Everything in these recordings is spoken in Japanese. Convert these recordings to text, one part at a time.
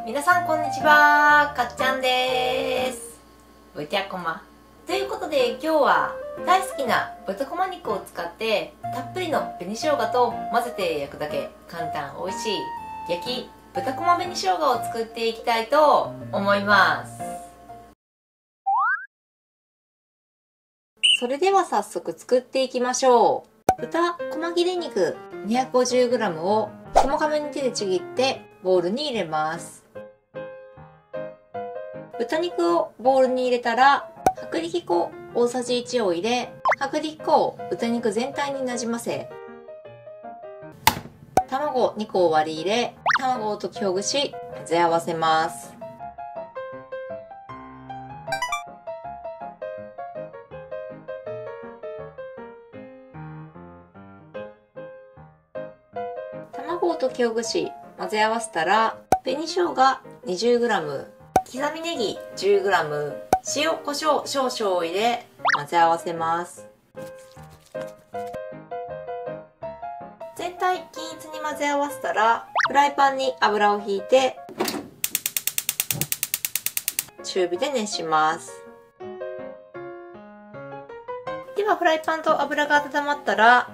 皆さんこんにちは、かっちゃんです。ぶてゃこまということで、今日は大好きな豚こま肉を使ってたっぷりの紅生姜と混ぜて焼くだけ簡単美味しい焼き豚こま紅生姜を作っていきたいと思います。それでは早速作っていきましょう。豚こま切れ肉 250g を細かめに手でちぎってボウルに入れます。豚肉をボウルに入れたら薄力粉大さじ1を入れ、薄力粉を豚肉全体になじませ、卵2個を割り入れ、卵を溶きほぐし混ぜ合わせます。卵を溶きほぐし混ぜ合わせたら、紅生姜 20g、刻みネギ 10g、塩コショウ少々を入れ混ぜ合わせます。全体均一に混ぜ合わせたら、フライパンに油をひいて中火で熱します。ではフライパンと油が温まったら、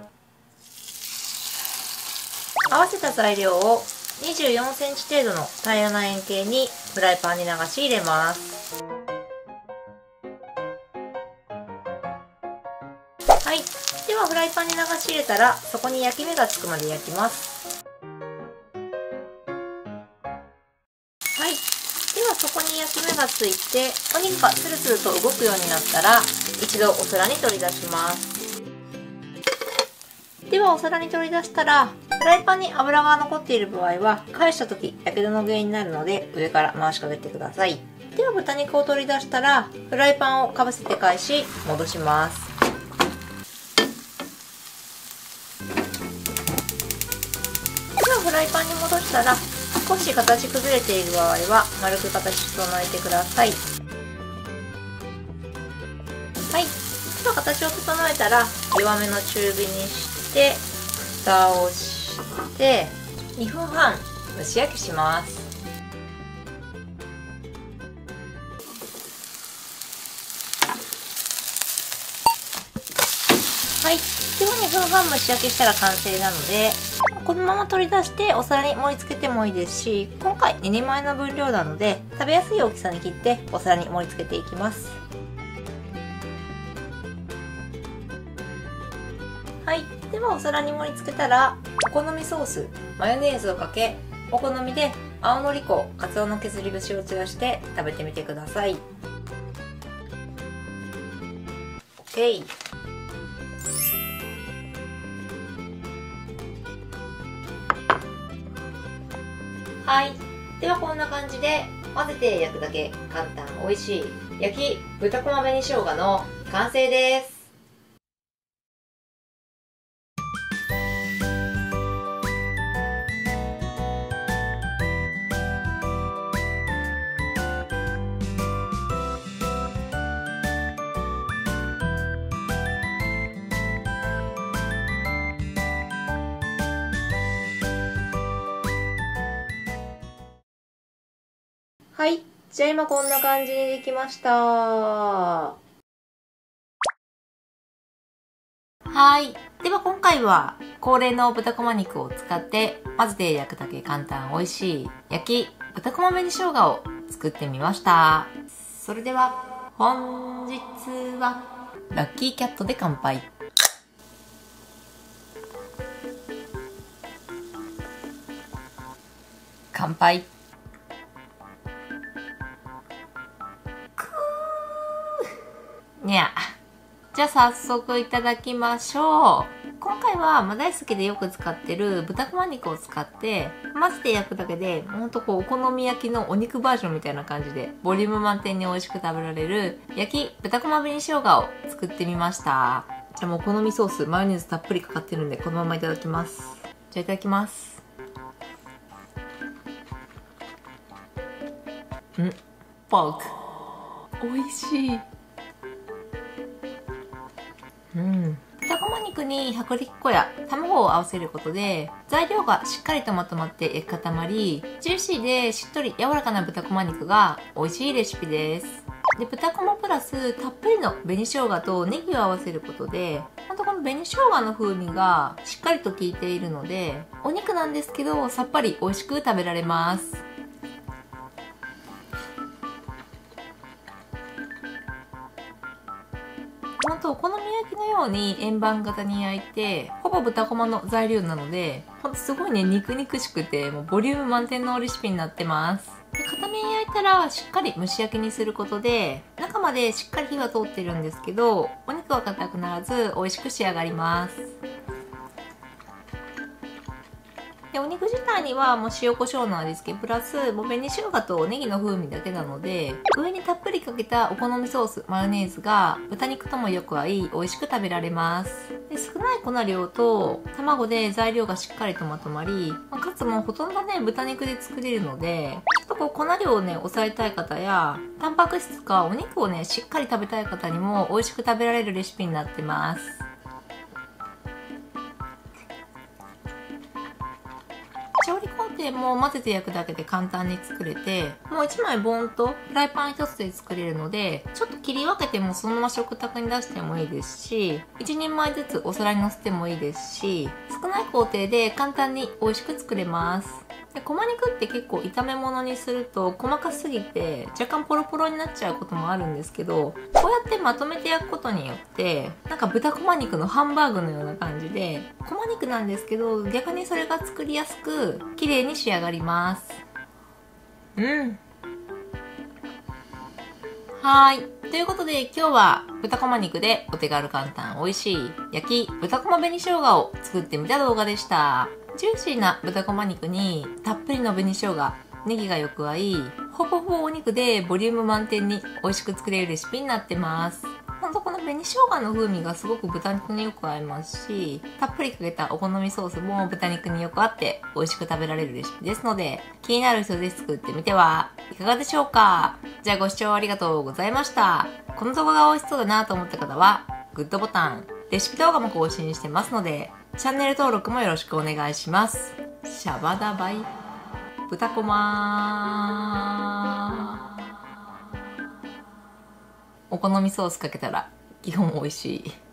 合わせた材料を24センチ程度の平らな円形にフライパンに流し入れます。はい。ではフライパンに流し入れたら、そこに焼き目がつくまで焼きます。はい。ではそこに焼き目がついて、お肉がスルスルと動くようになったら、一度お皿に取り出します。ではお皿に取り出したら、フライパンに油が残っている場合は、返した時やけどの原因になるので、上から回しかけてください。では豚肉を取り出したら、フライパンをかぶせて返し戻します。ではフライパンに戻したら、少し形崩れている場合は丸く形整えてください。はい。では形を整えたら、弱めの中火にして蓋をして2分半蒸し焼きします。はい。では2分半蒸し焼きしたら完成なので、このまま取り出してお皿に盛り付けてもいいですし、今回2人前の分量なので食べやすい大きさに切ってお皿に盛り付けていきます。はい。ではお皿に盛り付けたら、お好みソース、マヨネーズをかけ、お好みで青のり粉、かつおの削り節を散らして食べてみてください。OK。はい。ではこんな感じで混ぜて焼くだけ簡単美味しい焼き豚こま紅生姜の完成です。はい。じゃあ今こんな感じにできました。はい。では今回は恒例の豚こま肉を使って混ぜて焼くだけ簡単美味しい焼き豚こま紅生姜を作ってみました。それでは本日はラッキーキャットで乾杯。乾杯。にゃ。じゃあ早速いただきましょう。今回は大好きでよく使ってる豚こま肉を使って混ぜて焼くだけで、ほんとお好み焼きのお肉バージョンみたいな感じでボリューム満点に美味しく食べられる焼き豚こま紅生姜を作ってみました。じゃあもうお好みソース、マヨネーズたっぷりかかってるんでこのままいただきます。じゃあいただきます。ポーク。美味しい。 豚こま肉に薄力粉や卵を合わせることで材料がしっかりとまとまって焼き固まり、ジューシーでしっとり柔らかな豚こま肉が美味しいレシピです。で、豚こまプラスたっぷりの紅生姜とネギを合わせることで、ほんとこの紅生姜の風味がしっかりと効いているので、お肉なんですけどさっぱり美味しく食べられます。ほんとお好み焼きのように円盤型に焼いて、ほぼ豚こまの材料なので、ほんとすごいね、肉々しくて、もうボリューム満点のレシピになってます。で、片面焼いたらしっかり蒸し焼きにすることで、中までしっかり火が通ってるんですけど、お肉は硬くならず美味しく仕上がります。で、お肉自体にはもう塩コショウの味付けプラスもう紅生姜とネギの風味だけなので、上にたっぷりかけたお好みソースマヨネーズが豚肉ともよく合い美味しく食べられます。で、少ない粉量と卵で材料がしっかりとまとまり、かつもうほとんどね豚肉で作れるので、ちょっとこう粉量をね抑えたい方やタンパク質かお肉をねしっかり食べたい方にも美味しく食べられるレシピになってます。調理工程も混ぜて焼くだけで簡単に作れて、もう1枚ボーンとフライパン1つで作れるので、ちょっと切り分けてもそのまま食卓に出してもいいですし、1人前ずつお皿に乗せてもいいですし、少ない工程で簡単に美味しく作れます。で、こま肉って結構炒め物にすると細かすぎて若干ポロポロになっちゃうこともあるんですけど、こうやってまとめて焼くことによってなんか豚こま肉のハンバーグのような感じで、こま肉なんですけど逆にそれが作りやすく綺麗に仕上がります。はい。ということで今日は豚こま肉でお手軽簡単美味しい焼き豚こま紅生姜を作ってみた動画でした。ジューシーな豚こま肉にたっぷりの紅生姜、ネギがよく合い、ほぼほぼお肉でボリューム満点に美味しく作れるレシピになってます。ほんとこの紅生姜の風味がすごく豚肉によく合いますし、たっぷりかけたお好みソースも豚肉によく合って美味しく食べられるレシピですので、気になる人ぜひ作ってみてはいかがでしょうか。じゃあご視聴ありがとうございました。この動画が美味しそうだなと思った方は、グッドボタン、レシピ動画も更新してますので、チャンネル登録もよろしくお願いします。シャバダバイ。豚こまー。お好みソースかけたら基本美味しい。